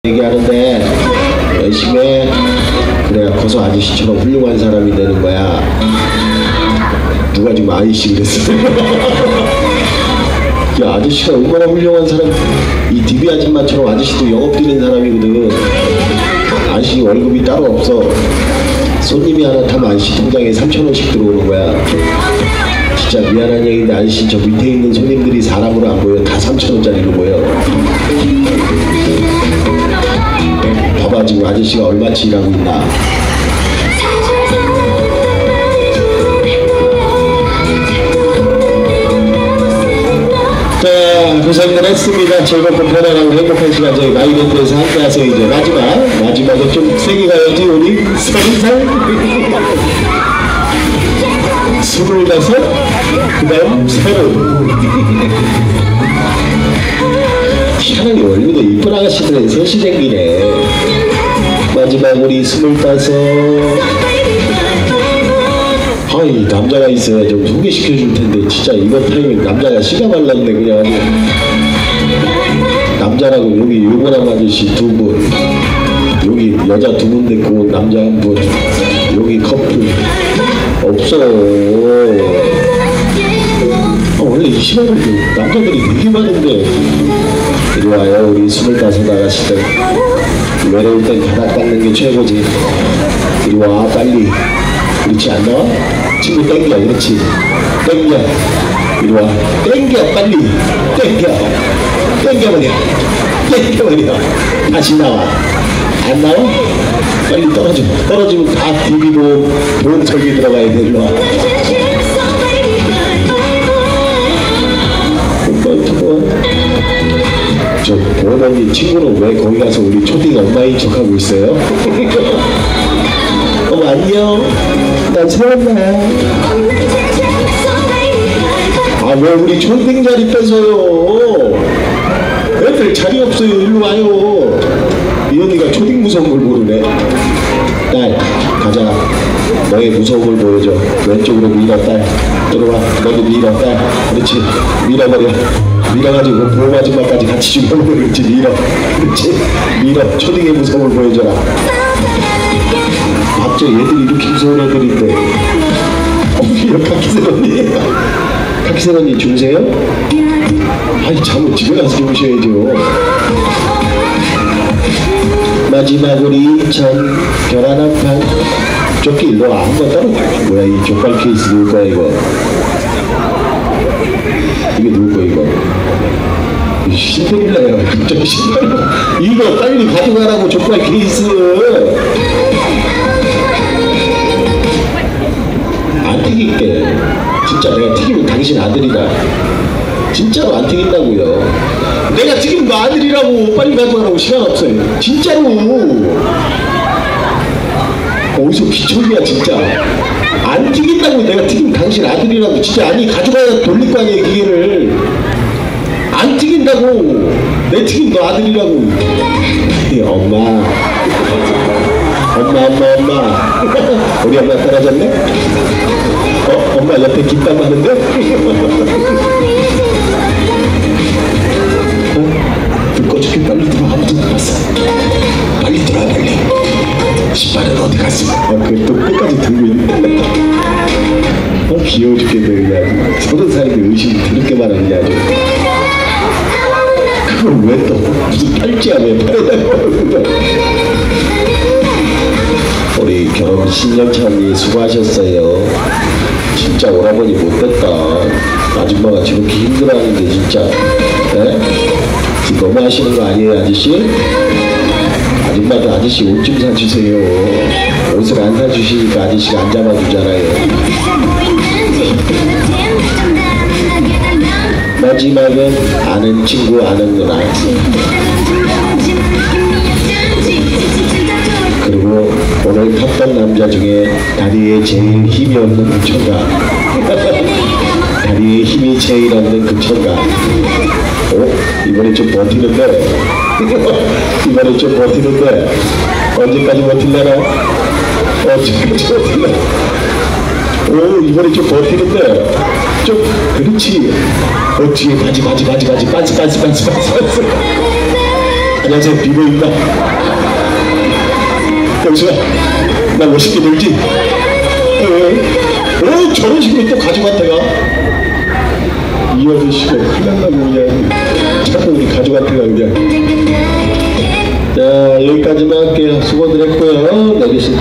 얘기하는데 열심히 해. 그래야 커서 아저씨처럼 훌륭한 사람이 되는 거야. 누가 지금 아저씨 그랬어? 야, 아저씨가 얼마나 훌륭한 사람. 이 DB 아줌마처럼 아저씨도 영업 뛰는 사람이거든. 아저씨 월급이 따로 없어. 손님이 하나 타면 아저씨 통장에 3,000원씩 들어오는 거야. 진짜 미안한 얘기인데 아저씨 저 밑에 있는 손님들이 사람으로 안 보여. 다 3,000원짜리로 보여. 봐봐 지금 아저씨가 얼마치 일하고 있나. 자, 고생들 했습니다. 즐겁고 편안하고 행복한 시간 저희 마이랜드에서 함께 하세요. 이제 마지막에 좀 세게 가야지. 우리 30살 25, 그 다음 30. 희한하게 원래도 이쁜 아가씨들은 셋이 생기네. 마지막 우리 25. 아이, 남자가 있어야 좀 소개시켜줄 텐데 진짜 이번 타이밍 남자가 시가 말랐네. 그냥 남자라고 여기 요거랑 아저씨 2분, 여기 여자 2분 됐고 남자 1분, 여기 커플 없어. 원래 이 시간은 남자들이 되게 많은데. 이리 와요 우리 25 아가씨들. 외로울 땐 바닥 닦는 게 최고지. 이리 와 빨리. 그렇지 않나? 친구 땡겨. 그렇지. 땡겨. 이리 와. 땡겨 빨리. 땡겨버려. 다시 나와. 안 나와? 빨리 떨어져. 떨어지면 다 비비고 보험설계 들어가야 돼. 일로 와. 저 보험언니 친구는 왜 거기 가서 우리 초딩 엄마인 척하고 있어요? 안녕. 난 세웠나요? 아, 왜 우리 초딩 자리 뺏어요? 애들 자리 없어요. 일로 와요. 이 언니가 초딩 무서운 걸 모르네. 딸, 가자. 너의 무서움을 보여줘. 왼쪽으로 밀어, 딸. 들어와. 너도 밀어, 딸. 그렇지. 밀어버려. 밀어가지고 보험 아줌마까지 같이 죽여버려. 그렇지. 밀어. 그렇지. 밀어. 초딩의 무서움을 보여줘라. 맞죠? 얘들이 이렇게 무서운 애들인데. 이거 카키색 언니. 카키색 언니 주무세요? 아니, 잠을 집에 가서 주무셔야죠. 마지막 우리 전 결혼한 판. 조끼 일로 와. 한번 따로. 뭐야 이 족발 케이스 누울 거야 이거. 이게 누울 거야 이거. 신데렐라예요. 갑자기 신데렐라. 이거 빨리 가져가라고 족발 케이스. 안 튀길게. 진짜 내가 튀기면 당신 아들이다. 진짜로 안 튀긴다고요. 내가 튀기면 너 아들이라고. 빨리 가져가라고. 시간 없어요. 진짜로. 어디서 기척이야 진짜. 안 튀긴다고. 내가 튀기면 당신 아들이라고. 진짜. 아니 가져가야 돌릴 거 아니에요 기계를. 안 튀긴다고. 내 튀기면 너 아들이라고. 엄마. 우리 엄마 떨어졌네? 엄마 옆에 김밥 하는데? 불 꺼줄게. 빨리 들어와. 아무도 못 봤어. 빨리 들어와 빨리. 신발은 어디 갔어? 그걸 또 끝까지 들고 있네. 귀여워 죽겠네 그냥. 30살인데 의식이 더럽게 많았냐 아주. 그걸 왜 또 무슨 팔찌야 왜 팔에다 걸는 거야. 우리 결혼 10년차 언니 수고하셨어요. 진짜 오라버니 못됐다. 아줌마가 저렇게 힘들어하는데 진짜. 네? 지금 너무 하시는 거 아니에요 아저씨? 아줌마도 아저씨 옷 좀 사주세요. 옷을 안 사주시니까 아저씨가 안 잡아주잖아요. 마지막은 아는 친구 아는 누나. 그리고 오늘 탔던 남자 중에 다리에 제일 힘이 없는 그 처가. 다리에 힘이 제일 없는 그 처가. 이번에 좀 버티는데. 이번에 좀 버티는데. 언제까지 버틸래나? 언제까지 버틸래? 오, 이번에 좀 버티는데. 좀, 그렇지. 뒤에 바지. 빤스. 안녕하세요, 비보입니다. 영수야, 나 멋있게 놀지? 저런 식으로 또 가족한테 가? 이 아저씨가 큰일 났나 그냥 자꾸 우리 가족한테 가 그냥. 자, 여기까지만 할게요. 수고들 했고요. 내리시